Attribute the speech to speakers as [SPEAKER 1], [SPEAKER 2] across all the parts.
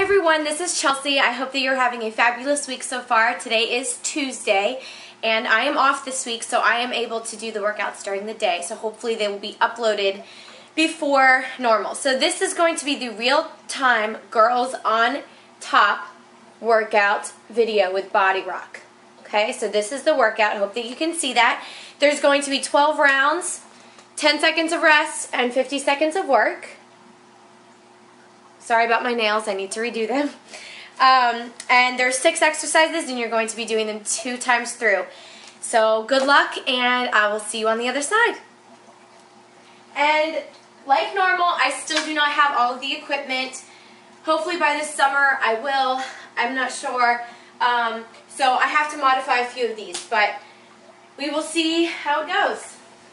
[SPEAKER 1] everyone, this is Chelsea. I hope that you're having a fabulous week so far. Today is Tuesday and I am off this week, so I am able to do the workouts during the day. So hopefully they will be uploaded before normal. So this is going to be the real-time girls on top workout video with BodyRock. Okay, so this is the workout. I hope that you can see that. There's going to be 12 rounds, 10 seconds of rest, and 50 seconds of work. Sorry about my nails, I need to redo them. And there's 6 exercises and you're going to be doing them 2 times through. So good luck and I will see you on the other side. And like normal, I still do not have all of the equipment. Hopefully by this summer I will. I'm not sure. So I have to modify a few of these, but we will see how it goes.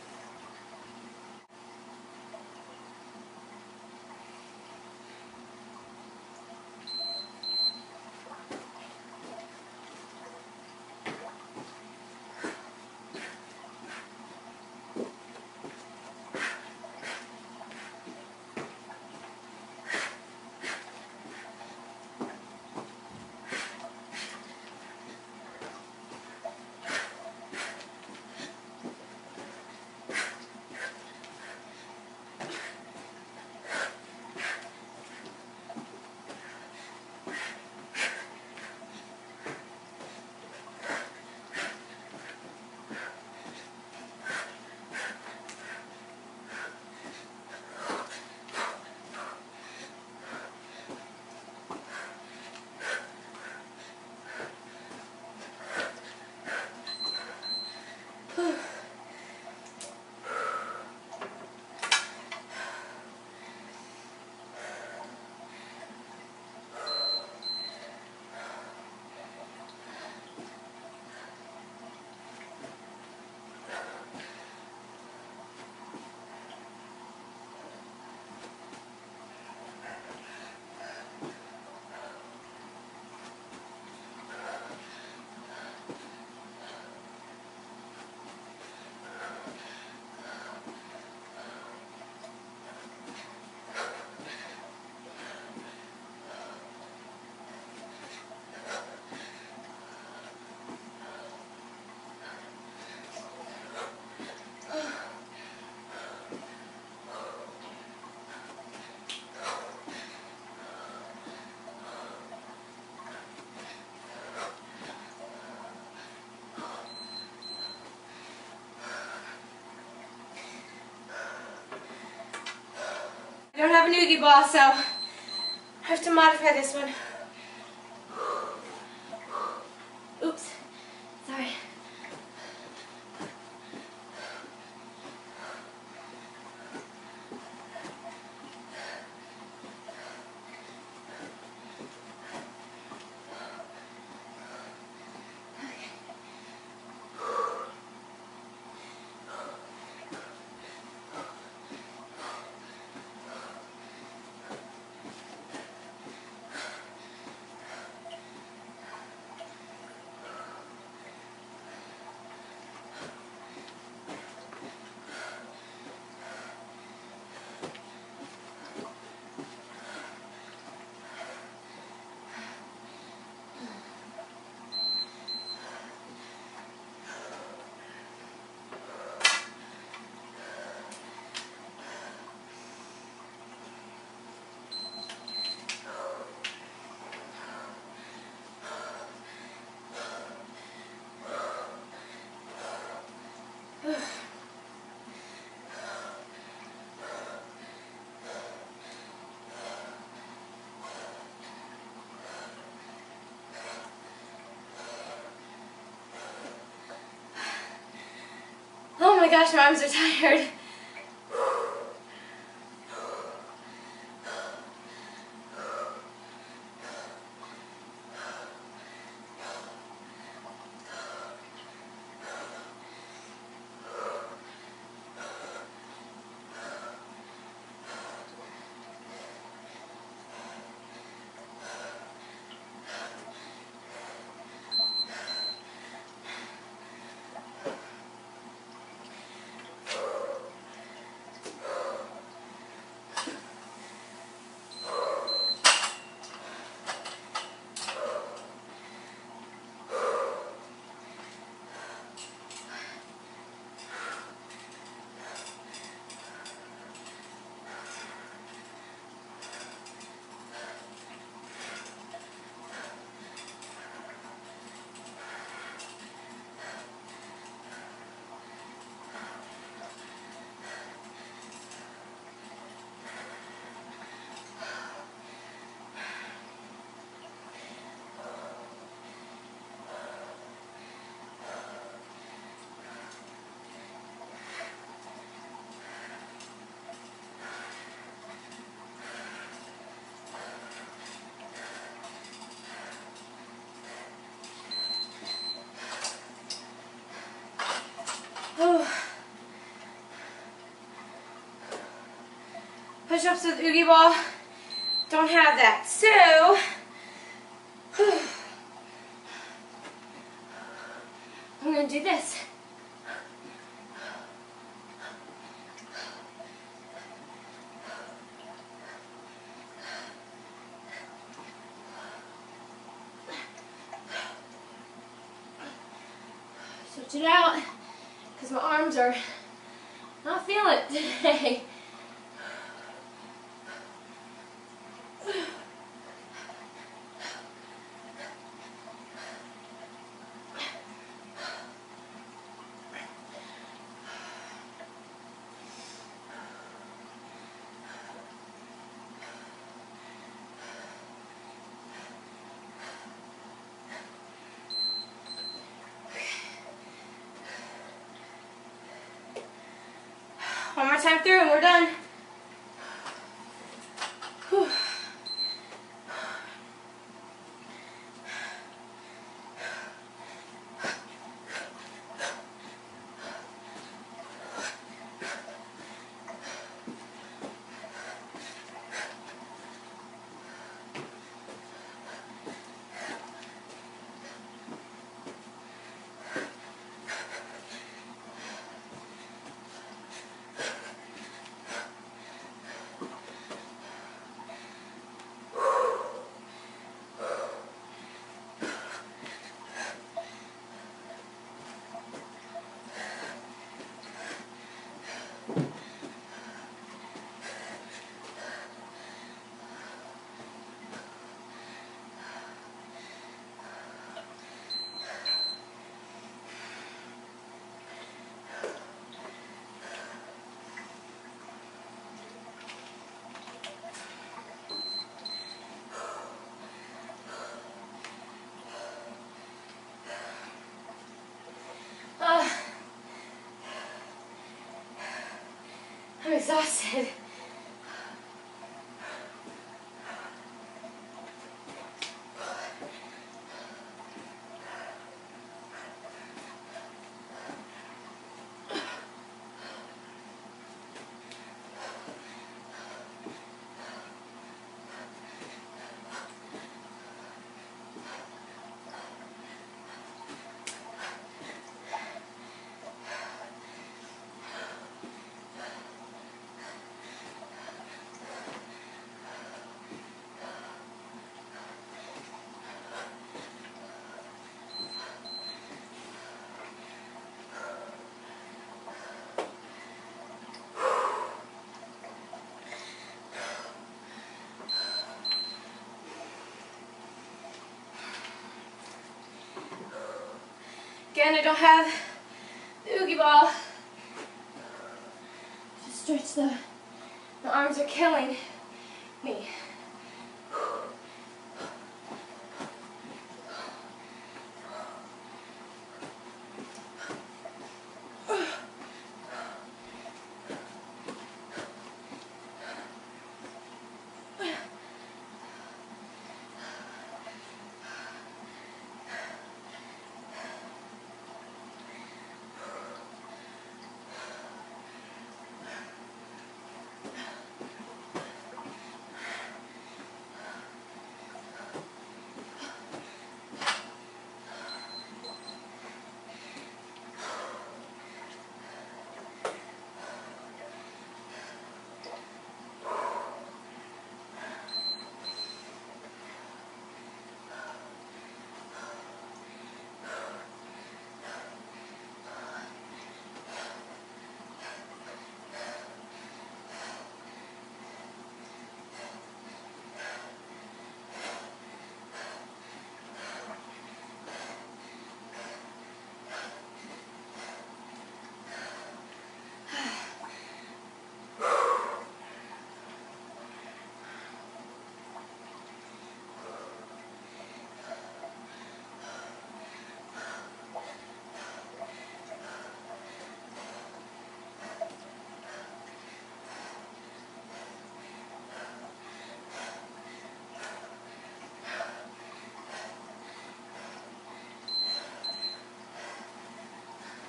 [SPEAKER 1] I don't have an Ugi ball, so I have to modify this one. Oops. Sorry. Oh my gosh, my arms are tired. Push-ups with Ugi ball. Don't have that. So, I'm going to do this. Switch it out because my arms are not feeling it today. One more time through and we're done. Whew. I'm exhausted. Again, I don't have the Ugi ball. Just stretch my arms are killing me.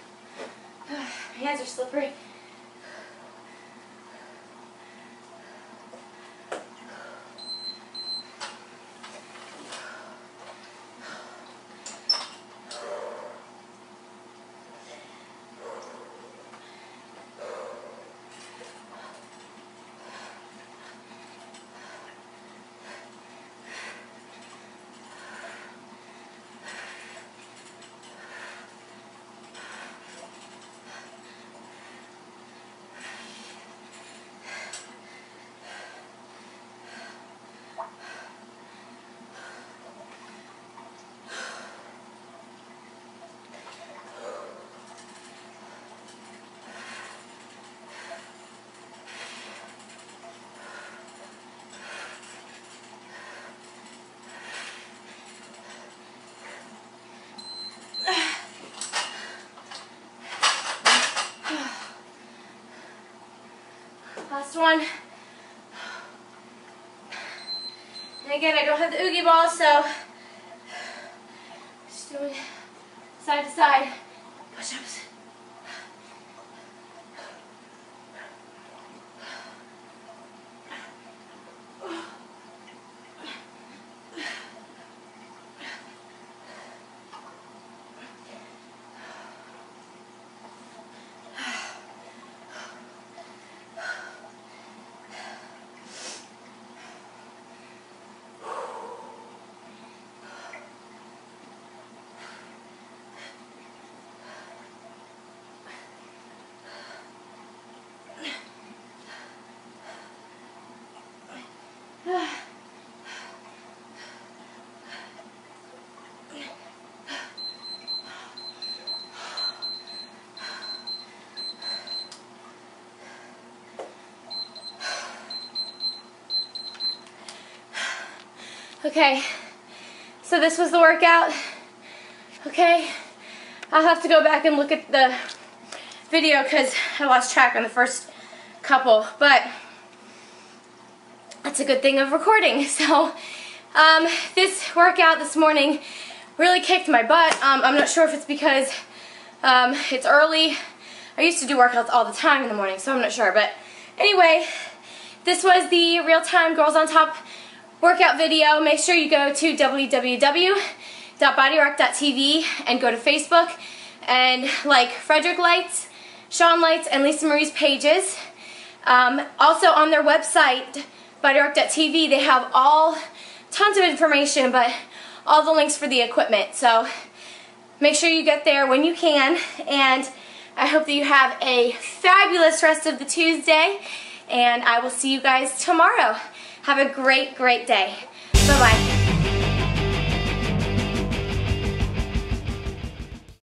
[SPEAKER 1] My hands are slippery. one. And again, I don't have the Oogie ball, so just doing side to side push-ups. Okay, so this was the workout. Okay, I'll have to go back and look at the video because I lost track on the first couple, but that's a good thing of recording. So this workout this morning really kicked my butt. I'm not sure if it's because it's early. I used to do workouts all the time in the morning, so I'm not sure. But anyway, this was the real-time Girls on Top workout video. Make sure you go to www.bodyrock.tv and go to Facebook and like Frederick Lights, Sean Lights, and Lisa Marie's pages. Also on their website, BodyRock.tv, they have tons of information, but all the links for the equipment. So make sure you get there when you can, and I hope that you have a fabulous rest of the Tuesday, and I will see you guys tomorrow. Have a great, great day. Bye-bye.